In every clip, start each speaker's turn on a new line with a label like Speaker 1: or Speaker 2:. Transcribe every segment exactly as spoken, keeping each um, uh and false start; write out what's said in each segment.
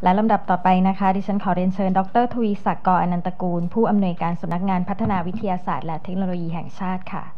Speaker 1: และลำดับต่อไปนะคะดิฉันขอเรียนเชิญดรทวีศักดิ์ กอนันตกูลผู้อำนวยการสำนักงานพัฒนาวิทยาศาสตร์และเทคโนโลยีแห่งชาติค่ะ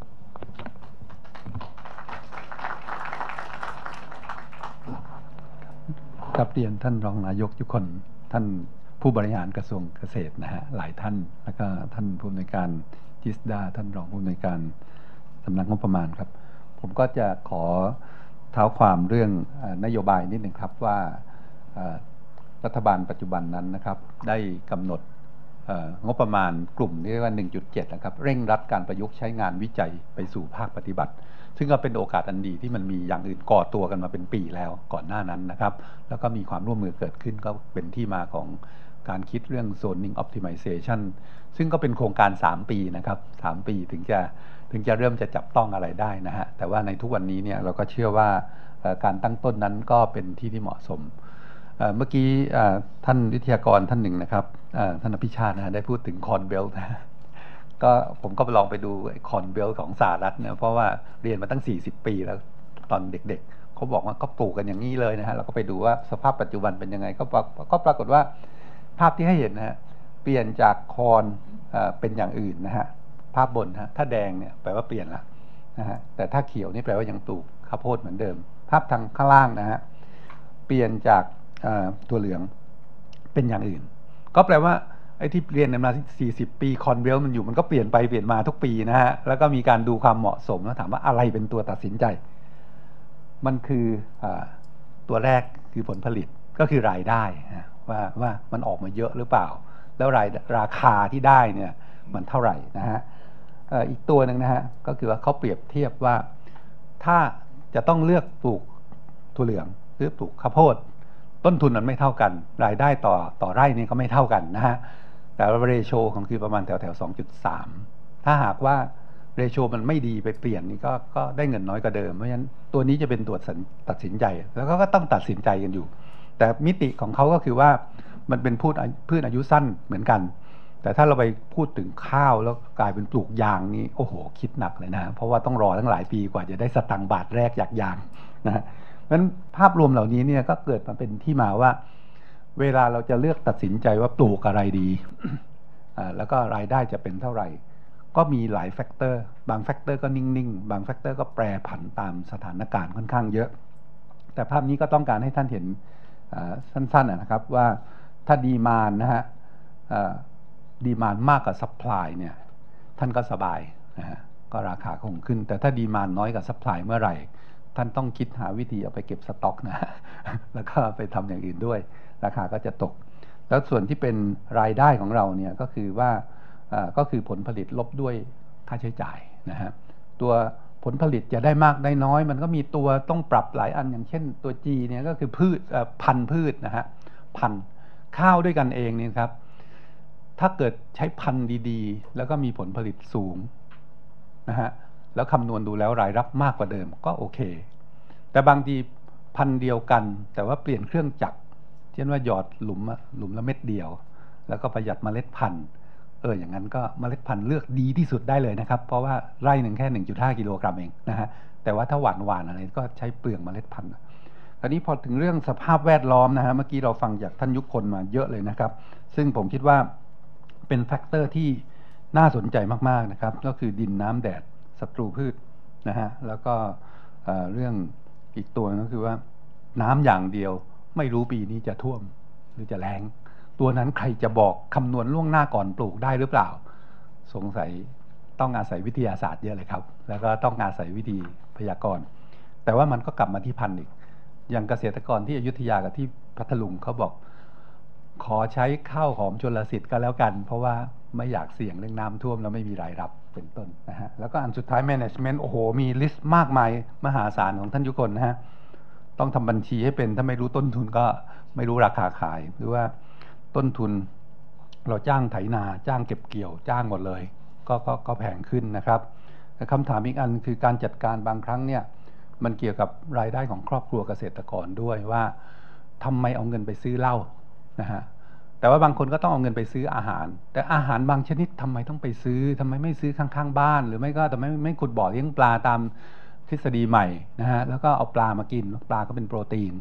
Speaker 2: กับเรียนท่านรองนายกทุกคนท่านผู้บริหารกระทรวงเกษตรนะฮะหลายท่านแล้วก็ท่านผู้อำนวยการจิสดาท่านรองผู้อำนวยการสำนักงบประมาณครับผมก็จะขอเท้าความเรื่องนโยบายนิดหนึ่งครับว่ารัฐบาลปัจจุบันนั้นนะครับได้กำหนดงบประมาณกลุ่มที่เรียกว่า หนึ่งจุดเจ็ด นะครับเร่งรัดการประยุกต์ใช้งานวิจัยไปสู่ภาคปฏิบัติซึ่งก็เป็นโอกาสอันดีที่มันมีอย่างอื่นก่อตัวกันมาเป็นปีแล้วก่อนหน้านั้นนะครับแล้วก็มีความร่วมมือเกิดขึ้นก็เป็นที่มาของการคิดเรื่อง zoning optimization ซึ่งก็เป็นโครงการสามปีนะครับสามปีถึงจะถึงจะเริ่มจะจับต้องอะไรได้นะฮะแต่ว่าในทุกวันนี้เนี่ยเราก็เชื่อว่าการตั้งต้นนั้นก็เป็นที่ที่เหมาะสมเมื่อกี้ท่านวิทยากรท่านหนึ่งนะครับท่านอภิชาตินะได้พูดถึงคอนเบลนะก็ผมก็ไปลองไปดูคอนเบลของสหรัฐนะเพราะว่าเรียนมาตั้งสี่สิบปีแล้วตอนเด็กๆเขาบอกว่าก็ปลูกกันอย่างนี้เลยนะฮะเราก็ไปดูว่าสภาพปัจจุบันเป็นยังไงก็ก็ปรากฏว่าภาพที่ให้เห็นนะฮะเปลี่ยนจากคอนเป็นอย่างอื่นนะฮะภาพบนฮะถ้าแดงเนี่ยแปลว่าเปลี่ยนละนะฮะแต่ถ้าเขียวนี่แปลว่ายังปลูกข้าวโพดเหมือนเดิมภาพทางข้างล่างนะฮะเปลี่ยนจากตัวเหลืองเป็นอย่างอื่นก็แปลว่าไอ้ที่เรียนมาสี่สิบปีคอนเวลมันอยู่มันก็เปลี่ยนไปเปลี่ยนมาทุกปีนะฮะแล้วก็มีการดูความเหมาะสมแล้วถามว่าอะไรเป็นตัวตัดสินใจมันคืออตัวแรกคือผลผลิตก็คือรายได้ว่าว่ามันออกมาเยอะหรือเปล่าแล้วรายราคาที่ได้เนี่ยมันเท่าไหร่นะฮะอีกตัวหนึ่งนะฮะก็คือว่าเขาเปรียบเทียบว่าถ้าจะต้องเลือกปลูกถั่วเหลืองหรือปลูกข้าวโพดต้นทุนมันไม่เท่ากันรายได้ต่อต่อไร่นี่ก็ไม่เท่ากันนะฮะแต่เรโชของคือประมาณแถวแถว สองจุดสาม ถ้าหากว่าเรโชมันไม่ดีไปเปลี่ยนนี่ก็ก็ได้เงินน้อยกว่าเดิมเพราะฉะนั้นตัวนี้จะเป็นตัวตัดสินใจแล้วก็ต้องตัดสินใจกันอยู่แต่มิติของเขาก็คือว่ามันเป็นพืชพืชอายุสั้นเหมือนกันแต่ถ้าเราไปพูดถึงข้าวแล้วกลายเป็นปลูกยางนี่โอ้โหคิดหนักเลยนะเพราะว่าต้องรอตั้งหลายปีกว่าจะได้สตังค์บาทแรกจากยางนะฮะเพราะฉะนั้นภาพรวมเหล่านี้เนี่ยก็เกิดมาเป็นที่มาว่าเวลาเราจะเลือกตัดสินใจว่าปลูกอะไรดี แล้วก็รายได้จะเป็นเท่าไหร่ก็มีหลายแฟกเตอร์บางแฟกเตอร์ก็นิ่งๆบางแฟกเตอร์ก็แปรผันตามสถานการณ์ค่อนข้างเยอะแต่ภาพนี้ก็ต้องการให้ท่านเห็นสั้นๆนะครับว่าถ้าดีมานนะฮะดีมานมากกว่าซัพพลายเนี่ยท่านก็สบายนะฮะก็ราคาคงขึ้นแต่ถ้าดีมานน้อยกว่าซัพพลายเมื่อไหร่ท่านต้องคิดหาวิธีเอาไปเก็บสต็อกนะแล้วก็ไปทำอย่างอื่นด้วยราคาก็จะตกแล้วส่วนที่เป็นรายได้ของเราเนี่ยก็คือว่าก็คือผลผลิตลบด้วยค่าใช้จ่ายนะฮะตัวผลผลิตจะได้มากได้น้อยมันก็มีตัวต้องปรับหลายอันอย่างเช่นตัว G เนี่ยก็คือพืชพันธุ์พืชนะฮะพันธุ์ข้าวด้วยกันเองเนี่ยครับถ้าเกิดใช้พันธุ์ดีๆแล้วก็มีผลผลิตสูงนะฮะแล้วคำนวณดูแล้วรายรับมากกว่าเดิมก็โอเคแต่บางทีพันธุ์เดียวกันแต่ว่าเปลี่ยนเครื่องจักรเช่นว่าหยอดหลุมหลุมละเม็ดเดียวแล้วก็ประหยัดเมล็ดพันธุ์เอออย่างนั้นก็เมล็ดพันธุ์เลือกดีที่สุดได้เลยนะครับเพราะว่าไร่หนึ่งแค่ หนึ่งจุดห้า กิโลกรัมเองนะฮะแต่ว่าถ้าหวานหวานอะไรก็ใช้เปลือกเมล็ดพันธุ์คราวนี้พอถึงเรื่องสภาพแวดล้อมนะฮะเมื่อกี้เราฟังจากท่านยุคลมาเยอะเลยนะครับซึ่งผมคิดว่าเป็นแฟกเตอร์ที่น่าสนใจมากๆนะครับก็คือดินน้ำแดดศัตรูพืชนะฮะแล้วก็เรื่องอีกตัวก็คือว่าน้ำอย่างเดียวไม่รู้ปีนี้จะท่วมหรือจะแล้งตัวนั้นใครจะบอกคำนวณล่วงหน้าก่อนปลูกได้หรือเปล่าสงสัยต้องอาศัยวิทยาศาสตร์เยอะเลยครับแล้วก็ต้องอาศัยวิธีพยากรณ์แต่ว่ามันก็กลับมาที่พันธุ์อีกอย่างเกษตรกรที่อยุธยากับที่พัทลุงเขาบอกขอใช้ข้าวหอมชลสิทธิ์ก็แล้วกันเพราะว่าไม่อยากเสี่ยงเรื่องน้ำท่วมแล้วไม่มีรายรับเป็นต้นนะฮะแล้วก็อันสุดท้าย management โอ้โหมีลิสต์มากมายมหาศาลของท่านยุคนนะฮะต้องทำบัญชีให้เป็นถ้าไม่รู้ต้นทุนก็ไม่รู้ราคาขายหรือว่าต้นทุนเราจ้างไถนาจ้างเก็บเกี่ยวจ้างหมดเลยก็ก็ก็แพงขึ้นนะครับแต่คำถามอีกอันคือการจัดการบางครั้งเนี่ยมันเกี่ยวกับรายได้ของครอบครัวเกษตรกรด้วยว่าทำไมเอาเงินไปซื้อเหล้านะฮะแต่ว่าบางคนก็ต้องเอาเงินไปซื้ออาหารแต่อาหารบางชนิดทำไมต้องไปซื้อทำไมไม่ซื้อข้างๆบ้านหรือไม่ก็แต่ไม่ไม่ขุดบ่อเลี้ยงปลาตามทฤษฎีใหม่นะฮะแล้วก็เอาปลามากินปลาก็เป็นโปรตีน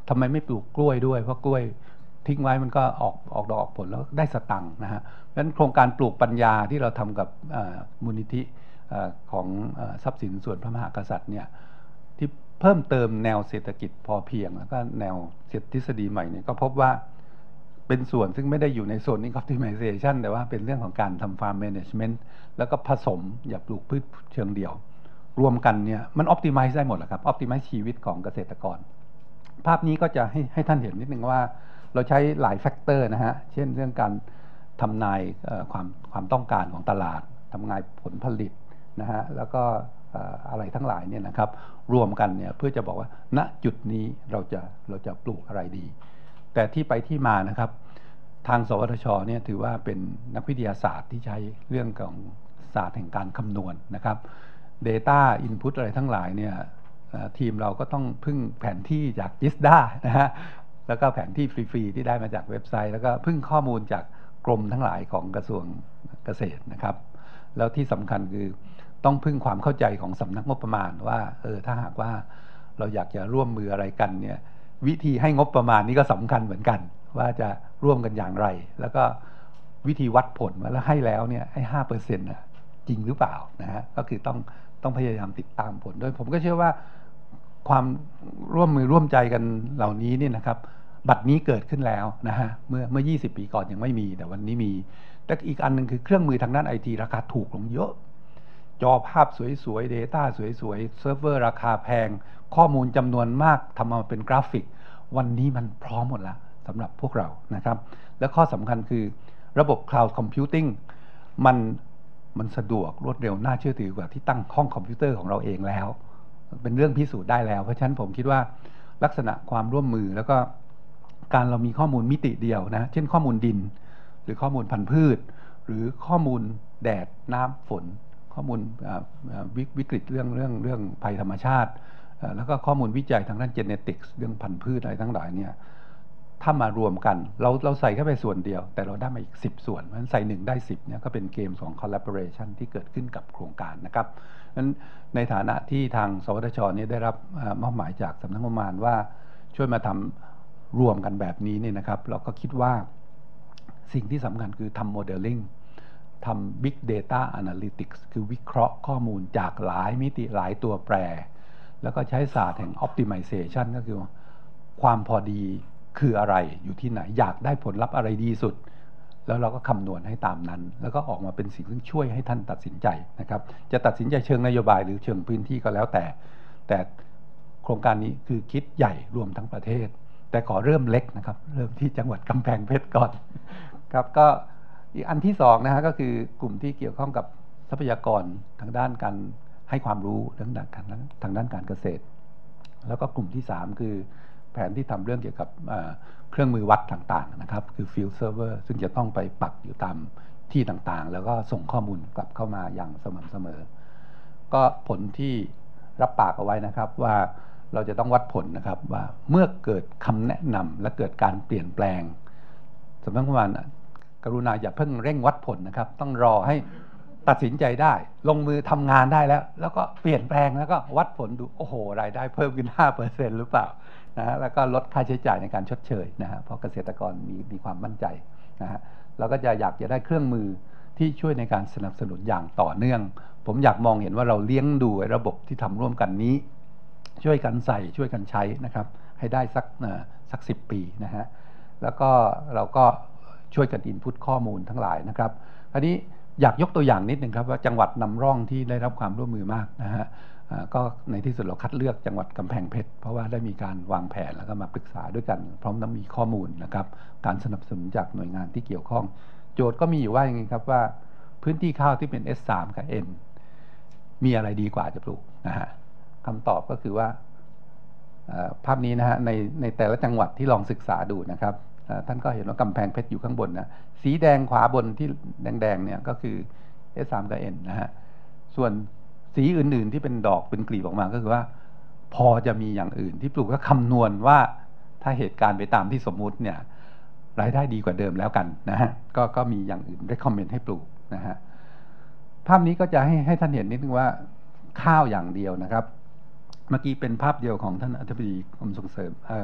Speaker 2: ทำไมไม่ปลูกกล้วยด้วยเพราะกล้วยทิ้งไว้มันก็ออกออกดอกออกผลแล้วได้สตังค์นะฮะเพราะฉะนั้นโครงการปลูกปัญญาที่เราทำกับมูลนิธิของทรัพย์สินส่วนพระมหากษัตริย์เนี่ยที่เพิ่มเติมแนวเศรษฐกิจพอเพียงแล้วก็แนวทฤษฎีใหม่เนี่ยก็พบว่าเป็นส่วนซึ่งไม่ได้อยู่ในโซนนี้ optimization แต่ว่าเป็นเรื่องของการทำ farm management แล้วก็ผสมอย่าปลูกพืชเชิงเดี่ยวรวมกันเนี่ยมัน optimize ได้หมดแหละครับ optimize ชีวิตของเกษตรกรภาพนี้ก็จะให้ให้ท่านเห็นนิดนึงว่าเราใช้หลายแฟกเตอร์นะฮะเช่นเรื่องการทำนายความความต้องการของตลาดทำนายผลผลิตนะฮะแล้วก็อะไรทั้งหลายเนี่ยนะครับรวมกันเนี่ยเพื่อจะบอกว่าณจุดนี้เราจะเราจะปลูกอะไรดีแต่ที่ไปที่มานะครับทางสวทชเนี่ยถือว่าเป็นนักวิทยาศาสตร์ที่ใช้เรื่องของศาสตร์แห่งการคำนวณนะครับ Data Input อะไรทั้งหลายเนี่ยทีมเราก็ต้องพึ่งแผนที่จาก จิส ดี เอ นะฮะแล้วก็แผนที่ฟรีๆที่ได้มาจากเว็บไซต์แล้วก็พึ่งข้อมูลจากกรมทั้งหลายของกระทรวงเกษตรนะครับแล้วที่สำคัญคือต้องพึ่งความเข้าใจของสำนักงบประมาณว่าเออถ้าหากว่าเราอยากจะร่วมมืออะไรกันเนี่ยวิธีให้งบประมาณนี้ก็สำคัญเหมือนกันว่าจะร่วมกันอย่างไรแล้วก็วิธีวัดผลว่าแล้วให้แล้วเนี่ยให้ห้าเปอร์เซ็นต์น่ะจริงหรือเปล่านะฮะก็คือต้องต้องพยายามติดตามผลโดยผมก็เชื่อว่าความร่วมมือร่วมใจกันเหล่านี้เนี่ยนะครับบัดนี้เกิดขึ้นแล้วนะฮะเมื่อเมื่อยี่สิบปีก่อนยังไม่มีแต่วันนี้มีแต่อีกอันหนึ่งคือเครื่องมือทางด้านไอทีราคาถูกลงเยอะจอภาพสวยๆ Data สวยๆเซิร์ฟเวอร์ราคาแพงข้อมูลจำนวนมากทำมาเป็นกราฟิกวันนี้มันพร้อมหมดแล้วสำหรับพวกเรานะครับและข้อสำคัญคือระบบ Cloud Computing มันมันสะดวกรวดเร็วน่าเชื่อถือกว่าที่ตั้งห้องคอมพิวเตอร์ของเราเองแล้วเป็นเรื่องพิสูจน์ได้แล้วเพราะฉะนั้นผมคิดว่าลักษณะความร่วมมือแล้วก็การเรามีข้อมูลมิติเดียวนะเช่นข้อมูลดินหรือข้อมูลพันธุ์พืชหรือข้อมูลแดดน้ำฝนข้อมูลวิกฤตเรื่องเรื่องเรื่องภัยธรรมชาติแล้วก็ข้อมูลวิจัยทางด้านเจเนติกส์เรื่องพันธุ์พืชอะไรทั้งหลายเนี่ยถ้ามารวมกันเราเราใส่เข้าไปส่วนเดียวแต่เราได้มาอีกสิบส่วนเพราะฉะนั้นใส่หนึ่งได้สิบเนี่ยก็เป็นเกมของ collaboration ที่เกิดขึ้นกับโครงการนะครับนั้นในฐานะที่ทางสวทชเนี่ยได้รับมอบหมายจากสำนักงบประมาณว่าช่วยมาทำรวมกันแบบนี้เนี่ยนะครับเราก็คิดว่าสิ่งที่สำคัญคือทำ modeling ทำ big data analytics คือวิเคราะห์ข้อมูลจากหลายมิติหลายตัวแปรแล้วก็ใช้ศาสตร์แห่ง optimization ก็คือความพอดีคืออะไรอยู่ที่ไหนอยากได้ผลลัพธ์อะไรดีสุดแล้วเราก็คำนวณให้ตามนั้นแล้วก็ออกมาเป็นสิ่งที่ช่วยให้ท่านตัดสินใจนะครับจะตัดสินใจเชิงนโยบายหรือเชิงพื้นที่ก็แล้วแต่แต่โครงการนี้คือคิดใหญ่รวมทั้งประเทศแต่ขอเริ่มเล็กนะครับเริ่มที่จังหวัดกำแพงเพชรก่อนครับก็อีกอันที่สองนะฮะก็คือกลุ่มที่เกี่ยวข้องกับทรัพยากรทางด้านการให้ความรู้เรื่องทางด้านทางด้านการเกษตรแล้วก็กลุ่มที่สามคือแผนที่ทำเรื่องเกี่ยวกับเครื่องมือวัดต่างๆนะครับคือ Field Server ซึ่งจะต้องไปปักอยู่ตามที่ต่างๆแล้วก็ส่งข้อมูลกลับเข้ามาอย่างสม่ำเสมอก็ผลที่รับปากเอาไว้นะครับว่าเราจะต้องวัดผลนะครับว่าเมื่อเกิดคำแนะนำและเกิดการเปลี่ยนแปลงสำนักงบประมาณกรุณาอย่าเพิ่งเร่งวัดผลนะครับต้องรอให้ตัดสินใจได้ลงมือทำงานได้แล้วแล้วก็เปลี่ยนแปลงแล้วก็วัดผลดูโอ้โหรายได้เพิ่มขึ้น ห้าเปอร์เซ็นต์ หรือเปล่านะฮะแล้วก็ลดค่าใช้จ่ายในการชดเชยนะฮะเพราะเกษตรกรมีมีความมั่นใจนะฮะเราก็จะอยากจะได้เครื่องมือที่ช่วยในการสนับสนุนอย่างต่อเนื่องผมอยากมองเห็นว่าเราเลี้ยงดูระบบที่ทำร่วมกันนี้ช่วยกันใส่ช่วยกันใช้นะครับให้ได้สักสักสิบปีนะฮะแล้วก็เราก็ช่วยกันอินพุตข้อมูลทั้งหลายนะครับคราวนี้อยากยกตัวอย่างนิดนึงครับว่าจังหวัดนำร่องที่ได้รับความร่วมมือมากนะฮะก็ในที่สุดเราคัดเลือกจังหวัดกำแพงเพชรเพราะว่าได้มีการวางแผนแล้วก็มาปรึกษาด้วยกันพร้อมทั้งมีข้อมูลนะครับการสนับสนุนจากหน่วยงานที่เกี่ยวข้องโจทย์ก็มีอยู่ว่าอย่างนี้ครับว่าพื้นที่ข้าวที่เป็น เอส สาม กับ N มีอะไรดีกว่าจะปลูกนะฮะคำตอบก็คือว่าภาพนี้นะฮะในในแต่ละจังหวัดที่ลองศึกษาดูนะครับท่านก็เห็นว่ากำแพงเพชรอยู่ข้างบนนะสีแดงขวาบนที่แดงๆเนี่ยก็คือ เอส สาม กับ N นะฮะส่วนสีอื่นๆที่เป็นดอกเป็นกลีบออกมาก็คือว่าพอจะมีอย่างอื่นที่ปลูกก็คำนวณว่าถ้าเหตุการณ์ไปตามที่สมมุติเนี่ยรายได้ดีกว่าเดิมแล้วกันนะฮะก็ก็มีอย่างอื่น recommend ให้ปลูกนะฮะภาพนี้ก็จะให้ให้ท่านเห็นนิดนึงว่าข้าวอย่างเดียวนะครับเมื่อกี้เป็นภาพเดียวของท่านอธิบดีกรมส่งเสริมก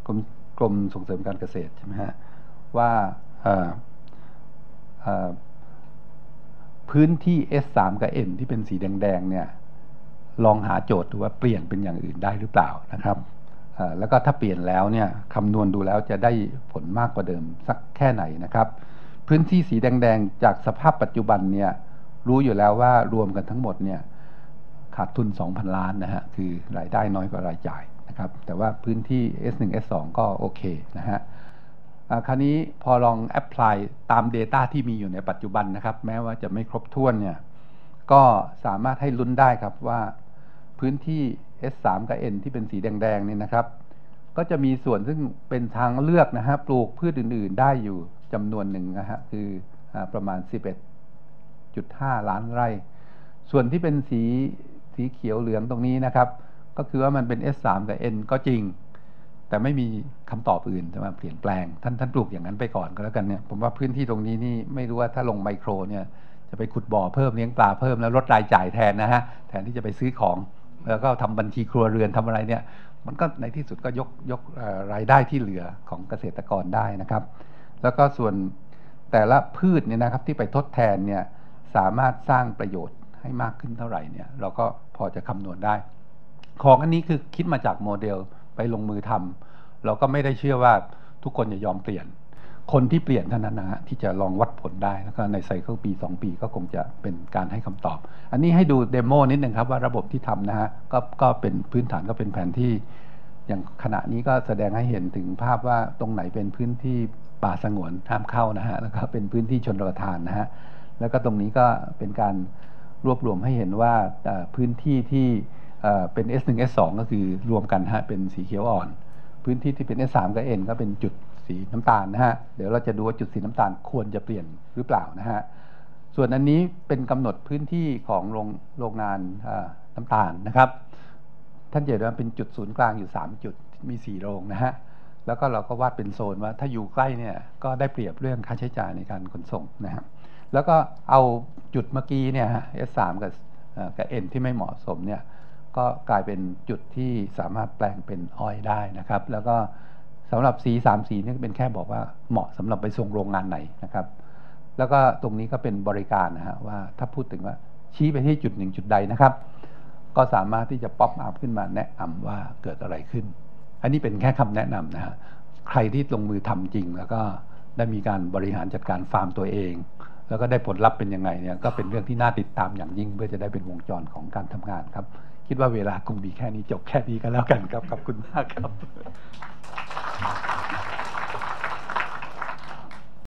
Speaker 2: กรมกรมส่งเสริมการเกษตรใช่ไหมฮะว่าเอ่อเอ่อพื้นที่ เอส สาม กับ N ที่เป็นสีแดงๆเนี่ยลองหาโจทย์ดูว่าเปลี่ยนเป็นอย่างอื่นได้หรือเปล่านะครับแล้วก็ถ้าเปลี่ยนแล้วเนี่ยคำนวณดูแล้วจะได้ผลมากกว่าเดิมสักแค่ไหนนะครับพื้นที่สีแดงๆจากสภาพปัจจุบันเนี่ยรู้อยู่แล้วว่ารวมกันทั้งหมดเนี่ยขาดทุน สองพัน ล้านนะฮะคือรายได้น้อยกว่ารายจ่ายนะครับแต่ว่าพื้นที่ เอส หนึ่ง เอส สอง ก็โอเคนะฮะคราวนี้พอลองแอพพลายตาม Data ที่มีอยู่ในปัจจุบันนะครับแม้ว่าจะไม่ครบถ้วนเนี่ยก็สามารถให้ลุ้นได้ครับว่าพื้นที่ เอส สาม กับ N ที่เป็นสีแดงๆนี่นะครับก็จะมีส่วนซึ่งเป็นทางเลือกนะฮะปลูกพืชอื่นๆได้อยู่จำนวนหนึ่งนะฮะคือประมาณ สิบเอ็ดจุดห้า ล้านไร่ส่วนที่เป็นสีสีเขียวเหลืองตรงนี้นะครับก็คือว่ามันเป็น เอส สาม กับ N ก็จริงแต่ไม่มีคำตอบอื่นจะมาเปลี่ยนแปลงท่านท่านปลูกอย่างนั้นไปก่อนก็แล้วกันเนี่ยผมว่าพื้นที่ตรงนี้นี่ไม่รู้ว่าถ้าลงไมโครเนี่ยจะไปขุดบ่อเพิ่มเลี้ยงปลาเพิ่มแล้วลดรายจ่ายแทนนะฮะแทนที่จะไปซื้อของแล้วก็ทำบัญชีครัวเรือนทำอะไรเนี่ยมันก็ในที่สุดก็ยกยกรายได้ที่เหลือของเกษตรกรได้นะครับแล้วก็ส่วนแต่ละพืชเนี่ยนะครับที่ไปทดแทนเนี่ยสามารถสร้างประโยชน์ให้มากขึ้นเท่าไหร่เนี่ยเราก็พอจะคำนวณได้ของอันนี้คือคิดมาจากโมเดลไปลงมือทำเราก็ไม่ได้เชื่อว่าทุกคนจะยอมเปลี่ยนคนที่เปลี่ยนเท่านั้นนะฮะที่จะลองวัดผลได้แล้วก็ในไซเคิลปีสองปีก็คงจะเป็นการให้คำตอบอันนี้ให้ดูเดโมนิดนึงครับว่าระบบที่ทำนะฮะก็ก็เป็นพื้นฐานก็เป็นแผนที่อย่างขณะนี้ก็แสดงให้เห็นถึงภาพว่าตรงไหนเป็นพื้นที่ป่าสงวนห้ามเข้านะฮะแล้วก็เป็นพื้นที่ชนประทานนะฮะแล้วก็ตรงนี้ก็เป็นการรวบรวมให้เห็นว่าพื้นที่ที่เป็น เอส หนึ่ง เอส สอง ก็คือรวมกันฮะเป็นสีเขียวอ่อนพื้นที่ที่เป็น เอส สาม กับ N ก็เป็นจุดสีน้ำตาลนะฮะเดี๋ยวเราจะดูว่าจุดสีน้ำตาลควรจะเปลี่ยนหรือเปล่านะฮะส่วนอันนี้เป็นกำหนดพื้นที่ของโรงโรงงานน้ำตาลนะครับท่านจะเห็นว่าเป็นจุดศูนย์กลางอยู่สามจุดมีสี่โรงนะฮะแล้วก็เราก็วาดเป็นโซนว่าถ้าอยู่ใกล้เนี่ยก็ได้เปรียบเรื่องค่าใช้จ่ายในการขนส่งนะฮะแล้วก็เอาจุดเมื่อกี้เนี่ยฮะ เอส สาม กับกับ N ที่ไม่เหมาะสมเนี่ยก็กลายเป็นจุดที่สามารถแปลงเป็นอ้อยได้นะครับแล้วก็สำหรับสีสามสีนี่เป็นแค่บอกว่าเหมาะสำหรับไปส่งโรงงานไหนนะครับแล้วก็ตรงนี้ก็เป็นบริการนะฮะว่าถ้าพูดถึงว่าชี้ไปที่จุดหนึ่งจุดใดนะครับก็สามารถที่จะป๊อปอัพขึ้นมาแนะนำว่าเกิดอะไรขึ้นอันนี้เป็นแค่คำแนะนำนะฮะใครที่ลงมือทำจริงแล้วก็ได้มีการบริหารจัดการฟาร์มตัวเองแล้วก็ได้ผลลัพธ์เป็นยังไงเนี่ยก็เป็นเรื่องที่น่าติดตามอย่างยิ่งเพื่อจะได้เป็นวงจรของการทำงานครับคิดว่าเวลาคงมีแค่นี้จบแค่นี้ก็แล้วกันครับขอบคุณมากครับ